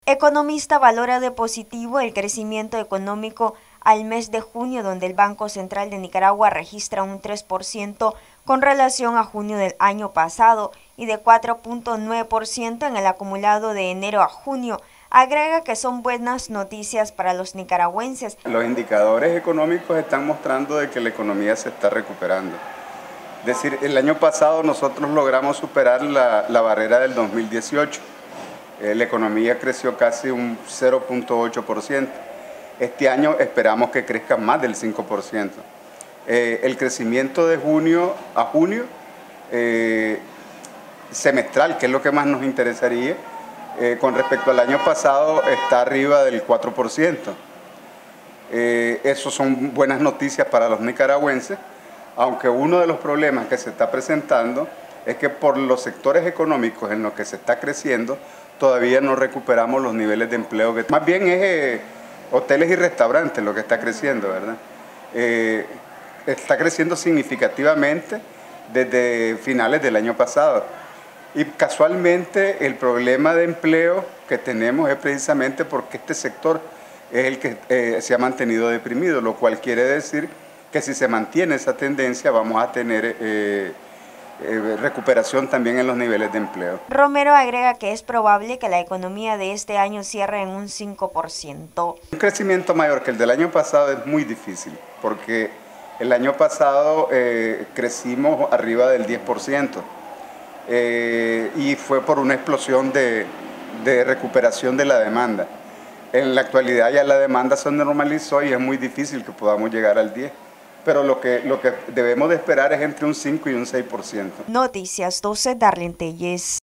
Economista valora de positivo el crecimiento económico al mes de junio, donde el Banco Central de Nicaragua registra un 3% con relación a junio del año pasado y de 4.9% en el acumulado de enero a junio. Agrega que son buenas noticias para los nicaragüenses. Los indicadores económicos están mostrando de que la economía se está recuperando. Es decir, el año pasado nosotros logramos superar la barrera del 2018. La economía creció casi un 0.8%. Este año esperamos que crezca más del 5%. El crecimiento de junio a junio, semestral, que es lo que más nos interesaría, con respecto al año pasado está arriba del 4%. Eso son buenas noticias para los nicaragüenses, aunque uno de los problemas que se está presentando es que por los sectores económicos en los que se está creciendo, todavía no recuperamos los niveles de empleo. Más bien es hoteles y restaurantes lo que está creciendo, ¿verdad? Está creciendo significativamente desde finales del año pasado. Y casualmente el problema de empleo que tenemos es precisamente porque este sector es el que se ha mantenido deprimido, lo cual quiere decir que si se mantiene esa tendencia vamos a tener recuperación también en los niveles de empleo. Romero agrega que es probable que la economía de este año cierre en un 5%. Un crecimiento mayor que el del año pasado es muy difícil, porque el año pasado crecimos arriba del 10%, y fue por una explosión de recuperación de la demanda. En la actualidad ya la demanda se normalizó y es muy difícil que podamos llegar al 10%. Pero lo que debemos de esperar es entre un 5 y un 6%. Noticias 12, Darlene Telles.